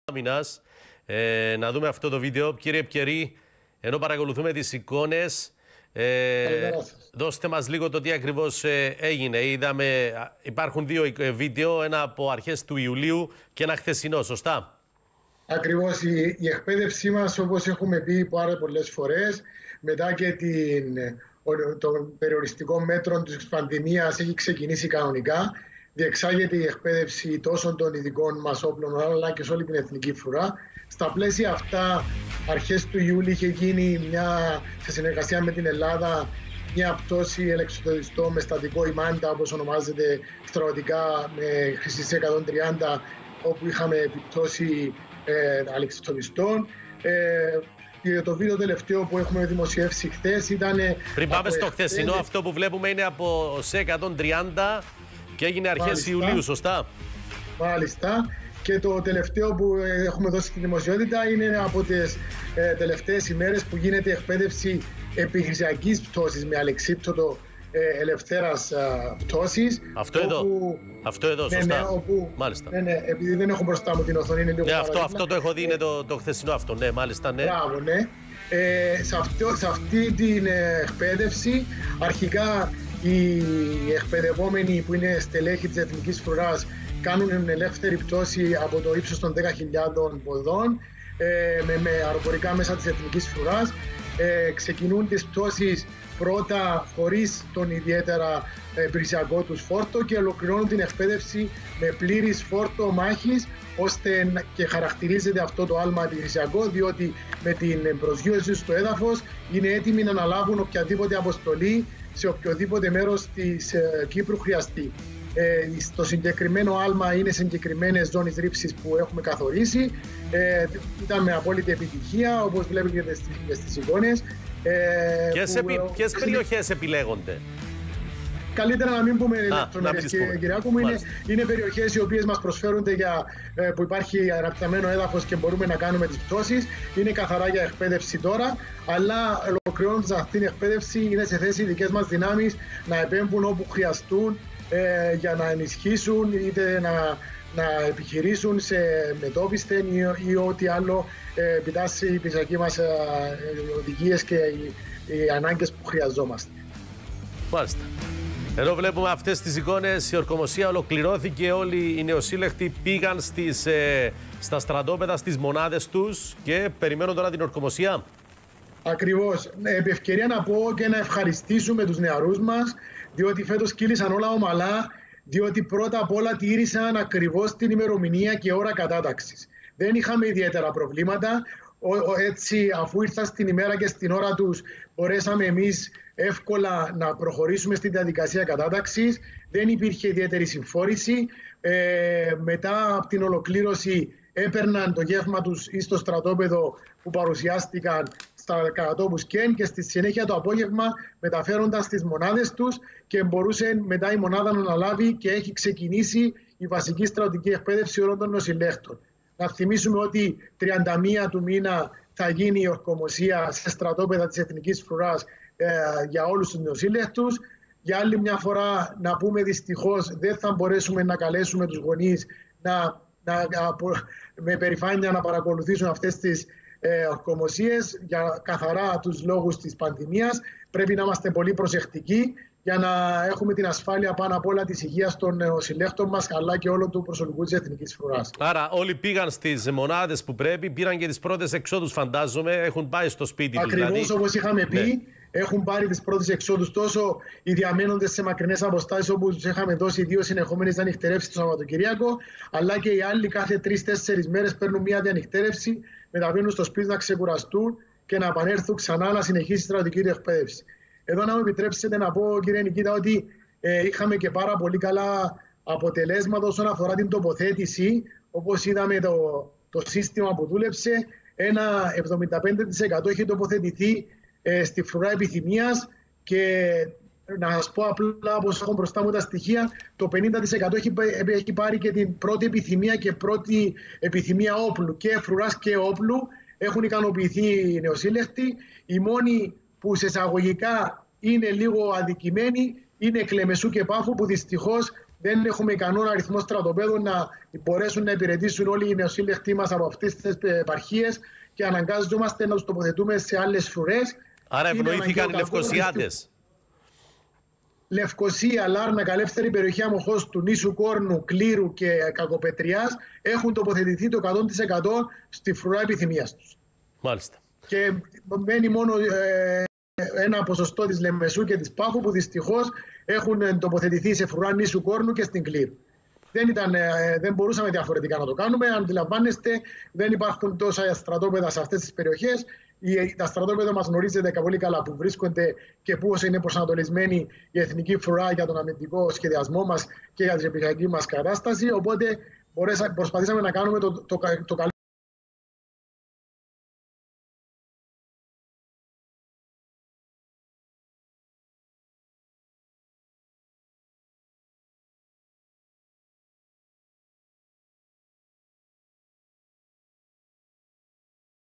Άμυνας. Να δούμε αυτό το βίντεο. Κύριε Πκερή, ενώ παρακολουθούμε τις εικόνες, δώστε μας λίγο το τι ακριβώς έγινε. Είδαμε, υπάρχουν δύο βίντεο, ένα από αρχές του Ιουλίου και ένα χθεσινό, σωστά? Ακριβώς, η εκπαίδευσή μας, όπως έχουμε πει πάρα πολλές φορές, μετά και των περιοριστικών μέτρων της πανδημίας έχει ξεκινήσει κανονικά. Διεξάγεται η εκπαίδευση τόσο των ειδικών μας όπλων, αλλά και σε όλη την εθνική φρουρά. Στα πλαίσια αυτά, αρχές του Ιούλη είχε γίνει σε συνεργασία με την Ελλάδα μια πτώση ελεξιτοδιστών με στατικό ημάντα, όπως ονομάζεται στρατιωτικά, με χρυσή 130, όπου είχαμε επιπτώσει αλεξιτοδιστών. Το βίντεο τελευταίο που έχουμε δημοσιεύσει χθες ήταν... Πριν πάμε στο χθεσινό, αυτό που βλέπουμε είναι από σε 130 και έγινε αρχές Ιουλίου, σωστά? Μάλιστα. Και το τελευταίο που έχουμε δώσει στη δημοσιότητα είναι από τις τελευταίες ημέρες που γίνεται εκπαίδευση επιχειρησιακής πτώσης με αλεξίπτωτο ελευθέρας πτώσης. Αυτό εδώ, σωστά. Ναι, όπου, μάλιστα. Ναι, επειδή δεν έχω μπροστά μου την οθόνη, είναι λίγο αυτό το έχω δει, είναι το χθεσινό αυτό, ναι, μάλιστα, ναι. Μπράβο, ναι. Σε αυτή την εκπαίδευση, αρχικά οι εκπαιδευόμενοι που είναι στελέχη της Εθνικής Φρουράς κάνουν ελεύθερη πτώση από το ύψος των 10.000 ποδών με αεροπορικά μέσα της Εθνικής Φρουράς. Ξεκινούν τις πτώσεις πρώτα χωρίς τον ιδιαίτερα υπηρεσιακό τους φόρτο και ολοκληρώνουν την εκπαίδευση με πλήρης φόρτο μάχης, ώστε και χαρακτηρίζεται αυτό το άλμα επιχειρησιακό, διότι με την προσγείωση στο έδαφος είναι έτοιμοι να αναλάβουν οποιαδήποτε αποστολή σε οποιοδήποτε μέρος της Κύπρου χρειαστεί. Στο συγκεκριμένο άλμα είναι συγκεκριμένες ζώνες ρήψης που έχουμε καθορίσει. Ήταν με απόλυτη επιτυχία, όπως βλέπετε στις εικόνες. Ποιες περιοχές επιλέγονται? Καλύτερα να μην πούμε λεπτομέρειες, Κυριάκο μου. Είναι περιοχές οι οποίες μας προσφέρονται που υπάρχει αναπτυσσμένο έδαφος και μπορούμε να κάνουμε τις πτώσεις. Είναι καθαρά για εκπαίδευση τώρα, αλλά ολοκληρώνοντας αυτή την εκπαίδευση είναι σε θέση οι δικές μας δυνάμεις να επέμβουν όπου χρειαστούν για να ενισχύσουν είτε να επιχειρήσουν σε μετώπιστεν ή ό,τι άλλο επιτάσσει οι πειθαρχοί μας οδηγίες και οι ανάγκες που χρειαζόμαστε. Μάλιστα. Εδώ βλέπουμε αυτές τις εικόνες, η ορκομοσία ολοκληρώθηκε, όλοι οι νεοσύλλεκτοι πήγαν στα στρατόπεδα, στις μονάδες τους και περιμένουν τώρα την ορκομοσία. Ακριβώς. Επί ευκαιρία να πω και να ευχαριστήσουμε τους νεαρούς μας, διότι φέτος κύλησαν όλα ομαλά, διότι πρώτα απ' όλα τήρησαν ακριβώς την ημερομηνία και ώρα κατάταξης. Δεν είχαμε ιδιαίτερα προβλήματα. Έτσι, αφού ήρθαν στην ημέρα και στην ώρα τους, μπορέσαμε εμείς εύκολα να προχωρήσουμε στην διαδικασία κατάταξης. Δεν υπήρχε ιδιαίτερη συμφόρηση. Μετά από την ολοκλήρωση έπαιρναν το γεύμα τους ή στο στρατόπεδο που παρουσιάστηκαν στα κατατόπους και στη συνέχεια το απόγευμα μεταφέρονταν στις μονάδες τους και μπορούσε μετά η μονάδα να αναλάβει και έχει ξεκινήσει η βασική στρατιωτική εκπαίδευση όλων των νοσηλεύτων. Να θυμίσουμε ότι 31 του μήνα θα γίνει η ορκομοσία σε στρατόπεδα της Εθνικής Φρουράς για όλους τους νοσηλεύτους. Για άλλη μια φορά να πούμε, δυστυχώς δεν θα μπορέσουμε να καλέσουμε τους γονείς με περηφάνεια να παρακολουθήσουν αυτές τις ορκομοσίες για καθαρά τους λόγους της πανδημίας. Πρέπει να είμαστε πολύ προσεκτικοί για να έχουμε την ασφάλεια πάνω απ' όλα της υγείας των νεοσυλλέχτων μας, αλλά και όλου του προσωπικού της Εθνικής Φρουράς. Άρα όλοι πήγαν στις μονάδες που πρέπει, πήραν και τις πρώτες εξόδους, φαντάζομαι, έχουν πάει στο σπίτι τους. Ακριβώς, δηλαδή, όπως είχαμε πει, ναι. Έχουν πάρει τις πρώτες εξόδους, τόσο οι διαμένοντες σε μακρινές αποστάσεις, όπου τους είχαμε δώσει 2 συνεχόμενες διανυκτέρευσεις το Σαββατοκυριακό, αλλά και οι άλλοι κάθε 3-4 μέρες παίρνουν μια διανυκτέρευση, μεταβαίνουν στο σπίτι να ξεκουραστούν και να επανέλθουν ξανά να συνεχίσει η στρατιωτική του εκπαίδευση. Εδώ να μου επιτρέψετε να πω, κύριε Νικήτα, ότι είχαμε και πάρα πολύ καλά αποτελέσματα όσον αφορά την τοποθέτηση. Όπως είδαμε το σύστημα που δούλεψε, ένα 75% έχει τοποθετηθεί στη φρουρά επιθυμίας και να σας πω απλά, όπως έχω μπροστά μου τα στοιχεία, το 50% έχει πάρει και την πρώτη επιθυμία και πρώτη επιθυμία όπλου, και φρουράς και όπλου. Έχουν ικανοποιηθεί οι νεοσύλλεκτοι. Οι μόνοι που σε εισαγωγικά είναι λίγο αδικημένοι είναι Κλεμεσού και Πάφου, που δυστυχώς δεν έχουμε ικανό αριθμό στρατοπέδων να μπορέσουν να υπηρετήσουν όλοι οι νεοσύλλεκτοι μας από αυτές τις επαρχίες και αναγκάζομαστε να τους τοποθετούμε σε άλλες φρουρές. Άρα ευνοήθηκαν οι Λευκωσιάτες. Λευκωσία, Λάρνακα, ελεύθερη περιοχή αμοχώς του νήσου Κόρνου, Κλήρου και Κακοπετριάς έχουν τοποθετηθεί το 100% στη φρουρά επιθυμίας τους. Μάλιστα. Και μένει μόνο ένα ποσοστό της Λεμεσού και της Πάφου που δυστυχώς έχουν τοποθετηθεί σε φρουρά νήσου Κόρνου και στην Κλήρου. Δεν μπορούσαμε διαφορετικά να το κάνουμε. Αντιλαμβάνεστε, δεν υπάρχουν τόσα στρατόπεδα σε αυτές τις περιοχές. Τα στρατόπεδα μας γνωρίζετε πολύ καλά που βρίσκονται και πώς είναι προσανατολισμένη η εθνική φρουρά για τον αμυντικό σχεδιασμό μας και για την επιχειρηματική μας κατάσταση. Οπότε προσπαθήσαμε να κάνουμε το καλύτερο